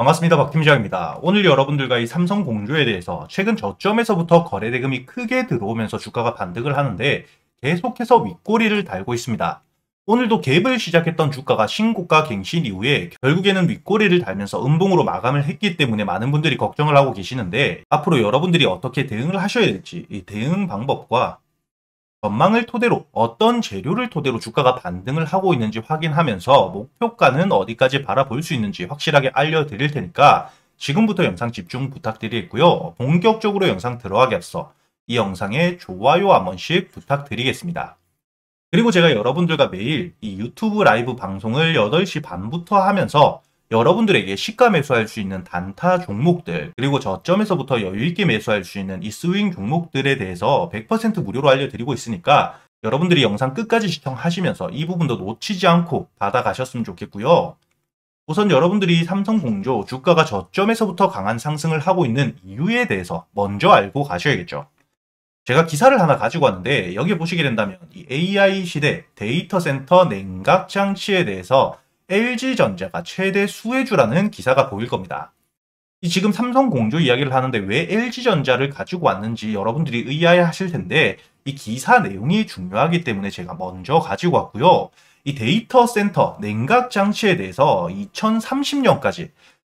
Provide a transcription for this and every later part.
반갑습니다. 박팀장입니다. 오늘 여러분들과 이 삼성 공조에 대해서 최근 저점에서부터 거래 대금이 크게 들어오면서 주가가 반등을 하는데 계속해서 윗꼬리를 달고 있습니다. 오늘도 갭을 시작했던 주가가 신고가 갱신 이후에 결국에는 윗꼬리를 달면서 음봉으로 마감을 했기 때문에 많은 분들이 걱정을 하고 계시는데, 앞으로 여러분들이 어떻게 대응을 하셔야 될지, 이 대응 방법과 전망을 토대로 어떤 재료를 토대로 주가가 반등을 하고 있는지 확인하면서 목표가는 어디까지 바라볼 수 있는지 확실하게 알려드릴 테니까 지금부터 영상 집중 부탁드리겠고요. 본격적으로 영상 들어가기 앞서 이 영상에 좋아요 한 번씩 부탁드리겠습니다. 그리고 제가 여러분들과 매일 이 유튜브 라이브 방송을 8시 반부터 하면서 여러분들에게 시가 매수할 수 있는 단타 종목들, 그리고 저점에서부터 여유있게 매수할 수 있는 이 스윙 종목들에 대해서 100% 무료로 알려드리고 있으니까 여러분들이 영상 끝까지 시청하시면서 이 부분도 놓치지 않고 받아가셨으면 좋겠고요. 우선 여러분들이 삼성공조 주가가 저점에서부터 강한 상승을 하고 있는 이유에 대해서 먼저 알고 가셔야겠죠. 제가 기사를 하나 가지고 왔는데 여기 보시게 된다면 이 AI 시대 데이터 센터 냉각 장치에 대해서 LG전자가 최대 수혜주라는 기사가 보일 겁니다. 지금 삼성공조 이야기를 하는데 왜 LG전자를 가지고 왔는지 여러분들이 의아해하실 텐데 이 기사 내용이 중요하기 때문에 제가 먼저 가지고 왔고요. 이 데이터 센터 냉각 장치에 대해서 2030년까지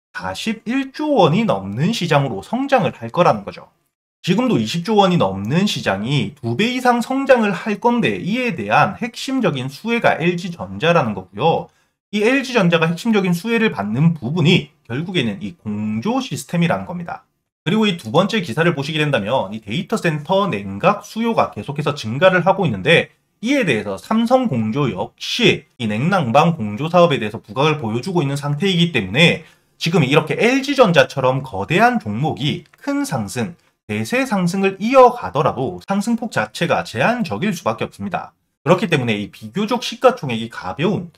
41조 원이 넘는 시장으로 성장을 할 거라는 거죠. 지금도 20조 원이 넘는 시장이 2배 이상 성장을 할 건데 이에 대한 핵심적인 수혜가 LG전자라는 거고요. 이 LG전자가 핵심적인 수혜를 받는 부분이 결국에는 이 공조 시스템이라는 겁니다. 그리고 이 두 번째 기사를 보시게 된다면 이 데이터 센터 냉각 수요가 계속해서 증가를 하고 있는데 이에 대해서 삼성공조 역시 이 냉난방 공조 사업에 대해서 부각을 보여주고 있는 상태이기 때문에 지금 이렇게 LG전자처럼 거대한 종목이 큰 상승, 대세 상승을 이어가더라도 상승폭 자체가 제한적일 수밖에 없습니다. 그렇기 때문에 이 비교적 시가총액이 가벼운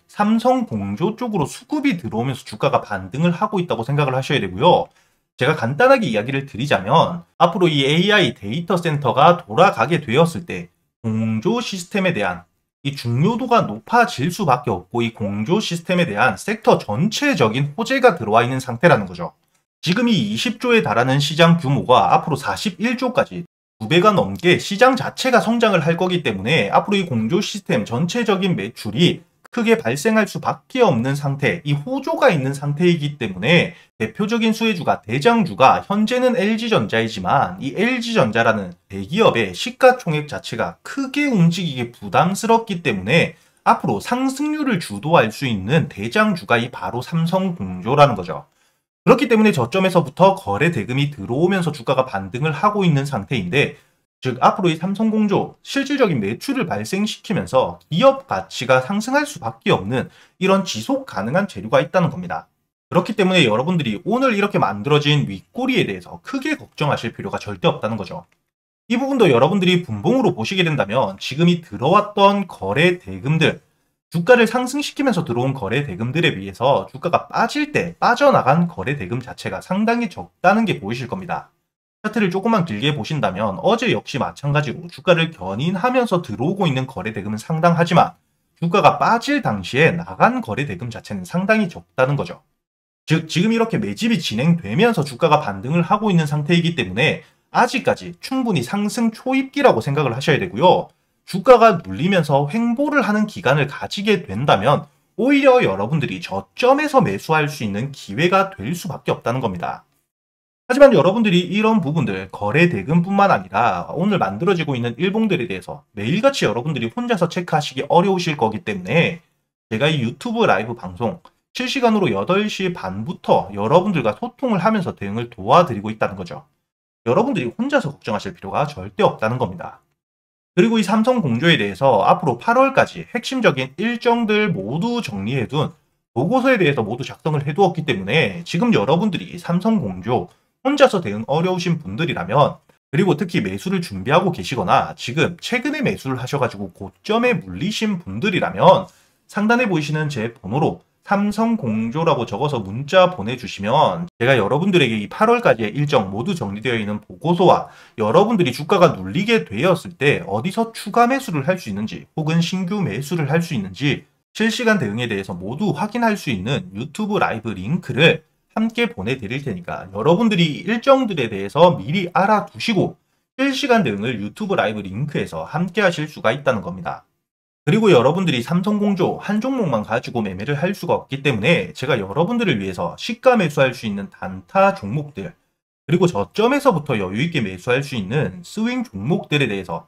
삼성공조 쪽으로 수급이 들어오면서 주가가 반등을 하고 있다고 생각을 하셔야 되고요. 제가 간단하게 이야기를 드리자면 앞으로 이 AI 데이터 센터가 돌아가게 되었을 때 공조 시스템에 대한 이 중요도가 높아질 수밖에 없고 이 공조 시스템에 대한 섹터 전체적인 호재가 들어와 있는 상태라는 거죠. 지금 이 20조에 달하는 시장 규모가 앞으로 41조까지 2배가 넘게 시장 자체가 성장을 할 거기 때문에 앞으로 이 공조 시스템 전체적인 매출이 크게 발생할 수밖에 없는 상태, 이 호조가 있는 상태이기 때문에 대표적인 수혜주가 대장주가 현재는 LG전자이지만 이 LG전자라는 대기업의 시가총액 자체가 크게 움직이기 부담스럽기 때문에 앞으로 상승률을 주도할 수 있는 대장주가 이 바로 삼성공조라는 거죠. 그렇기 때문에 저점에서부터 거래 대금이 들어오면서 주가가 반등을 하고 있는 상태인데, 즉 앞으로 이 삼성공조 실질적인 매출을 발생시키면서 기업 가치가 상승할 수밖에 없는 이런 지속 가능한 재료가 있다는 겁니다. 그렇기 때문에 여러분들이 오늘 이렇게 만들어진 윗꼬리에 대해서 크게 걱정하실 필요가 절대 없다는 거죠. 이 부분도 여러분들이 분봉으로 보시게 된다면 지금이 들어왔던 거래 대금들, 주가를 상승시키면서 들어온 거래 대금들에 비해서 주가가 빠질 때 빠져나간 거래 대금 자체가 상당히 적다는 게 보이실 겁니다. 차트를 조금만 길게 보신다면 어제 역시 마찬가지로 주가를 견인하면서 들어오고 있는 거래 대금은 상당하지만 주가가 빠질 당시에 나간 거래 대금 자체는 상당히 적다는 거죠. 즉 지금 이렇게 매집이 진행되면서 주가가 반등을 하고 있는 상태이기 때문에 아직까지 충분히 상승 초입기라고 생각을 하셔야 되고요. 주가가 눌리면서 횡보를 하는 기간을 가지게 된다면 오히려 여러분들이 저점에서 매수할 수 있는 기회가 될 수밖에 없다는 겁니다. 하지만 여러분들이 이런 부분들, 거래 대금뿐만 아니라 오늘 만들어지고 있는 일봉들에 대해서 매일같이 여러분들이 혼자서 체크하시기 어려우실 거기 때문에 제가 이 유튜브 라이브 방송 실시간으로 8시 반부터 여러분들과 소통을 하면서 대응을 도와드리고 있다는 거죠. 여러분들이 혼자서 걱정하실 필요가 절대 없다는 겁니다. 그리고 이 삼성공조에 대해서 앞으로 8월까지 핵심적인 일정들 모두 정리해둔 보고서에 대해서 모두 작성을 해두었기 때문에 지금 여러분들이 삼성공조 혼자서 대응 어려우신 분들이라면, 그리고 특히 매수를 준비하고 계시거나 지금 최근에 매수를 하셔가지고 고점에 물리신 분들이라면 상단에 보이시는 제 번호로 삼성공조라고 적어서 문자 보내주시면 제가 여러분들에게 이 8월까지의 일정 모두 정리되어 있는 보고서와 여러분들이 주가가 눌리게 되었을 때 어디서 추가 매수를 할 수 있는지 혹은 신규 매수를 할 수 있는지 실시간 대응에 대해서 모두 확인할 수 있는 유튜브 라이브 링크를 함께 보내드릴 테니까 여러분들이 일정들에 대해서 미리 알아두시고 실시간 대응을 유튜브 라이브 링크에서 함께 하실 수가 있다는 겁니다. 그리고 여러분들이 삼성공조 한 종목만 가지고 매매를 할 수가 없기 때문에 제가 여러분들을 위해서 시가 매수할 수 있는 단타 종목들, 그리고 저점에서부터 여유있게 매수할 수 있는 스윙 종목들에 대해서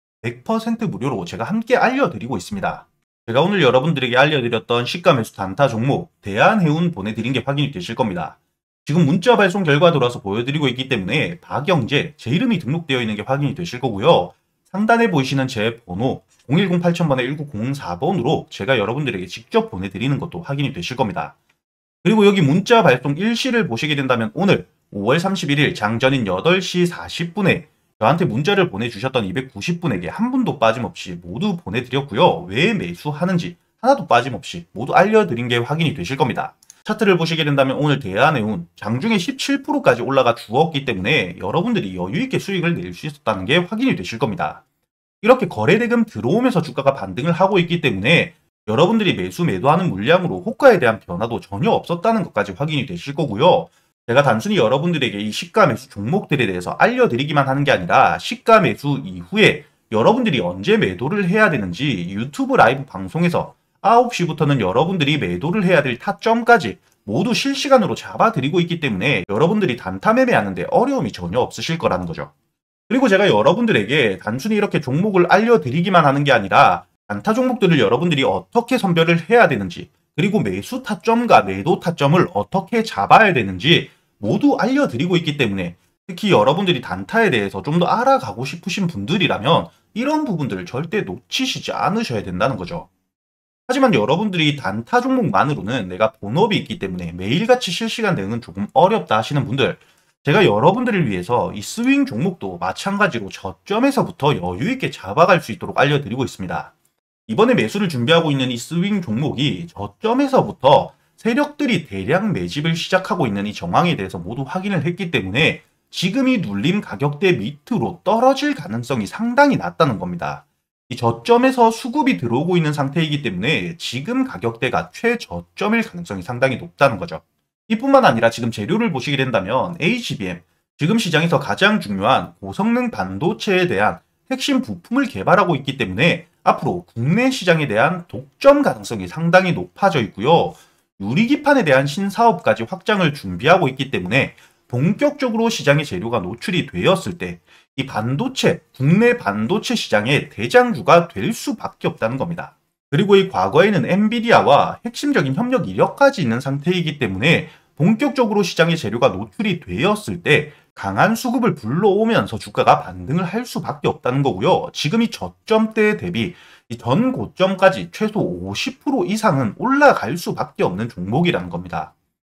100% 무료로 제가 함께 알려드리고 있습니다. 제가 오늘 여러분들에게 알려드렸던 시가 매수 단타 종목 대한해운 보내드린 게 확인이 되실 겁니다. 지금 문자 발송 결과 돌아서 보여드리고 있기 때문에 박영재 제 이름이 등록되어 있는 게 확인이 되실 거고요. 상단에 보이시는 제 번호 010-8000번에 1904번으로 제가 여러분들에게 직접 보내드리는 것도 확인이 되실 겁니다. 그리고 여기 문자 발송 일시를 보시게 된다면 오늘 5월 31일 장전인 8시 40분에 저한테 문자를 보내주셨던 290분에게 한 분도 빠짐없이 모두 보내드렸고요. 왜 매수하는지 하나도 빠짐없이 모두 알려드린 게 확인이 되실 겁니다. 차트를 보시게 된다면 오늘 대한해운 장중에 17%까지 올라가 주었기 때문에 여러분들이 여유있게 수익을 낼 수 있었다는 게 확인이 되실 겁니다. 이렇게 거래대금 들어오면서 주가가 반등을 하고 있기 때문에 여러분들이 매도하는 물량으로 호가에 대한 변화도 전혀 없었다는 것까지 확인이 되실 거고요. 제가 단순히 여러분들에게 이 시가 매수 종목들에 대해서 알려드리기만 하는 게 아니라 시가 매수 이후에 여러분들이 언제 매도를 해야 되는지 유튜브 라이브 방송에서 9시부터는 여러분들이 매도를 해야 될 타점까지 모두 실시간으로 잡아드리고 있기 때문에 여러분들이 단타 매매하는데 어려움이 전혀 없으실 거라는 거죠. 그리고 제가 여러분들에게 단순히 이렇게 종목을 알려드리기만 하는 게 아니라 단타 종목들을 여러분들이 어떻게 선별을 해야 되는지, 그리고 매수 타점과 매도 타점을 어떻게 잡아야 되는지 모두 알려드리고 있기 때문에 특히 여러분들이 단타에 대해서 좀 더 알아가고 싶으신 분들이라면 이런 부분들을 절대 놓치시지 않으셔야 된다는 거죠. 하지만 여러분들이 단타 종목만으로는 내가 본업이 있기 때문에 매일같이 실시간 대응은 조금 어렵다 하시는 분들, 제가 여러분들을 위해서 이 스윙 종목도 마찬가지로 저점에서부터 여유있게 잡아갈 수 있도록 알려드리고 있습니다. 이번에 매수를 준비하고 있는 이 스윙 종목이 저점에서부터 세력들이 대량 매집을 시작하고 있는 이 정황에 대해서 모두 확인을 했기 때문에 지금 이 눌림 가격대 밑으로 떨어질 가능성이 상당히 낮다는 겁니다. 이 저점에서 수급이 들어오고 있는 상태이기 때문에 지금 가격대가 최저점일 가능성이 상당히 높다는 거죠. 이뿐만 아니라 지금 재료를 보시게 된다면 HBM, 지금 시장에서 가장 중요한 고성능 반도체에 대한 핵심 부품을 개발하고 있기 때문에 앞으로 국내 시장에 대한 독점 가능성이 상당히 높아져 있고요. 유리기판에 대한 신사업까지 확장을 준비하고 있기 때문에 본격적으로 시장의 재료가 노출이 되었을 때 이 반도체, 국내 반도체 시장의 대장주가 될 수밖에 없다는 겁니다. 그리고 이 과거에는 엔비디아와 핵심적인 협력 이력까지 있는 상태이기 때문에 본격적으로 시장의 재료가 노출이 되었을 때 강한 수급을 불러오면서 주가가 반등을 할 수밖에 없다는 거고요. 지금 이 저점대 대비 이 전 고점까지 최소 50% 이상은 올라갈 수밖에 없는 종목이라는 겁니다.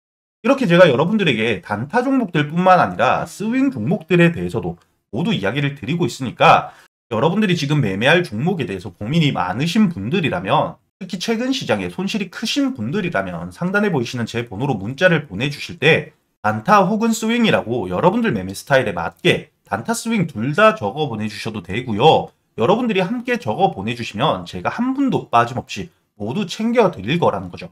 이렇게 제가 여러분들에게 단타 종목들 뿐만 아니라 스윙 종목들에 대해서도 모두 이야기를 드리고 있으니까 여러분들이 지금 매매할 종목에 대해서 고민이 많으신 분들이라면, 특히 최근 시장에 손실이 크신 분들이라면 상단에 보이시는 제 번호로 문자를 보내주실 때 단타 혹은 스윙이라고 여러분들 매매 스타일에 맞게 단타 스윙 둘 다 적어 보내주셔도 되고요. 여러분들이 함께 적어 보내주시면 제가 한 분도 빠짐없이 모두 챙겨 드릴 거라는 거죠.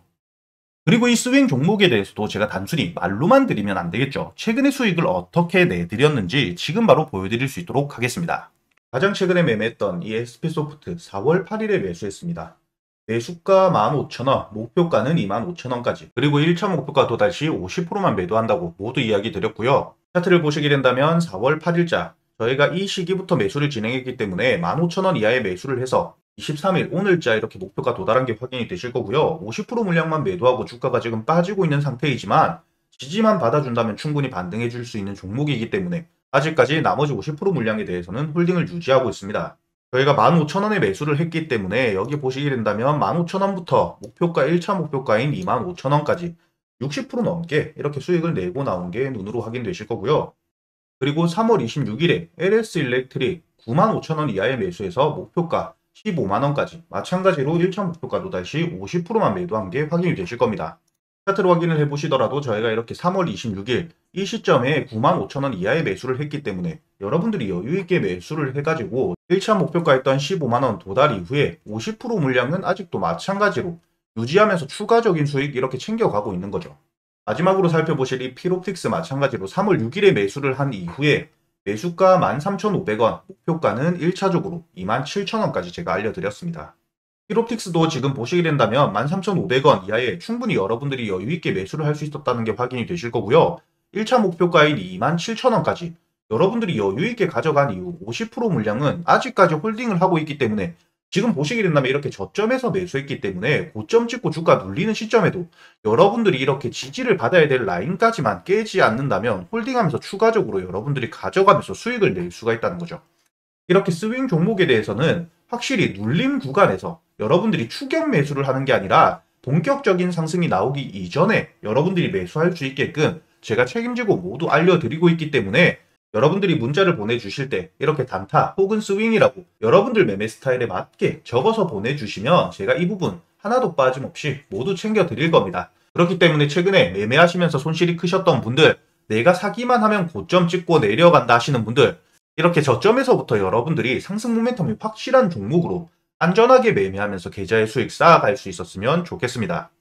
그리고 이 스윙 종목에 대해서도 제가 단순히 말로만 드리면 안 되겠죠. 최근의 수익을 어떻게 내드렸는지 지금 바로 보여드릴 수 있도록 하겠습니다. 가장 최근에 매매했던 이 SP소프트 4월 8일에 매수했습니다. 매수가 15,000원, 목표가는 25,000원까지, 그리고 1차 목표가 도달 시 50%만 매도한다고 모두 이야기 드렸고요. 차트를 보시게 된다면 4월 8일자 저희가 이 시기부터 매수를 진행했기 때문에 15,000원 이하의 매수를 해서 23일 오늘자 이렇게 목표가 도달한 게 확인이 되실 거고요. 50% 물량만 매도하고 주가가 지금 빠지고 있는 상태이지만 지지만 받아준다면 충분히 반등해 줄 수 있는 종목이기 때문에 아직까지 나머지 50% 물량에 대해서는 홀딩을 유지하고 있습니다. 저희가 15,000원에 매수를 했기 때문에 여기 보시게 된다면 15,000원부터 목표가 1차 목표가인 25,000원까지 60% 넘게 이렇게 수익을 내고 나온 게 눈으로 확인되실 거고요. 그리고 3월 26일에 LS 일렉트릭 95,000원 이하의 매수해서 목표가 15만원까지 마찬가지로 1차 목표가 도달 시 50%만 매도한 게 확인이 되실 겁니다. 차트로 확인을 해보시더라도 저희가 이렇게 3월 26일 이 시점에 95,000원 이하의 매수를 했기 때문에 여러분들이 여유있게 매수를 해가지고 1차 목표가였던 15만원 도달 이후에 50% 물량은 아직도 마찬가지로 유지하면서 추가적인 수익 이렇게 챙겨가고 있는 거죠. 마지막으로 살펴보실 이 필옵틱스 마찬가지로 3월 6일에 매수를 한 이후에 매수가 13,500원, 목표가는 1차적으로 27,000원까지 제가 알려드렸습니다. 필옵틱스도 지금 보시게 된다면 13,500원 이하에 충분히 여러분들이 여유있게 매수를 할 수 있었다는 게 확인이 되실 거고요. 1차 목표가인 27,000원까지 여러분들이 여유있게 가져간 이후 50% 물량은 아직까지 홀딩을 하고 있기 때문에 지금 보시게 된다면 이렇게 저점에서 매수했기 때문에 고점 찍고 주가 눌리는 시점에도 여러분들이 이렇게 지지를 받아야 될 라인까지만 깨지 않는다면 홀딩하면서 추가적으로 여러분들이 가져가면서 수익을 낼 수가 있다는 거죠. 이렇게 스윙 종목에 대해서는 확실히 눌림 구간에서 여러분들이 추격 매수를 하는 게 아니라 본격적인 상승이 나오기 이전에 여러분들이 매수할 수 있게끔 제가 책임지고 모두 알려드리고 있기 때문에 여러분들이 문자를 보내주실 때 이렇게 단타 혹은 스윙이라고 여러분들 매매 스타일에 맞게 적어서 보내주시면 제가 이 부분 하나도 빠짐없이 모두 챙겨드릴 겁니다. 그렇기 때문에 최근에 매매하시면서 손실이 크셨던 분들, 내가 사기만 하면 고점 찍고 내려간다 하시는 분들, 이렇게 저점에서부터 여러분들이 상승 모멘텀이 확실한 종목으로 안전하게 매매하면서 계좌의 수익 쌓아갈 수 있었으면 좋겠습니다.